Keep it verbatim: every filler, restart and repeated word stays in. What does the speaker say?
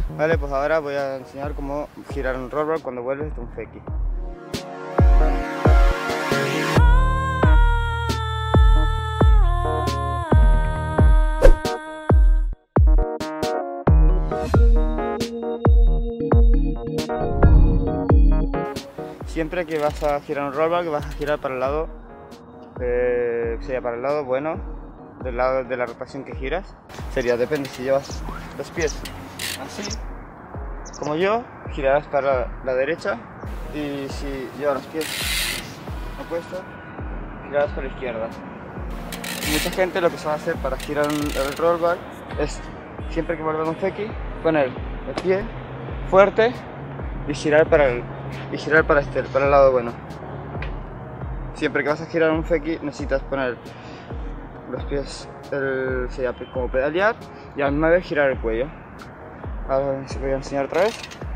Vale, pues ahora voy a enseñar cómo girar un rollbar cuando vuelves de un feki. Siempre que vas a girar un rollbar, que vas a girar para el lado, eh, sería para el lado bueno, del lado de la rotación que giras. Sería, depende, si llevas los pies así, como yo, girarás para la, la derecha, y si llevas los pies opuestos, girarás para la izquierda. Mucha gente lo que se va a hacer para girar el rollbar es, siempre que vuelva un feki, poner el pie fuerte y girar para el, y girar para este, para el lado bueno. Siempre que vas a girar un feki necesitas poner los pies, el, sería como pedalear, y al misma vez girar el cuello. Ahora os voy a enseñar otra vez.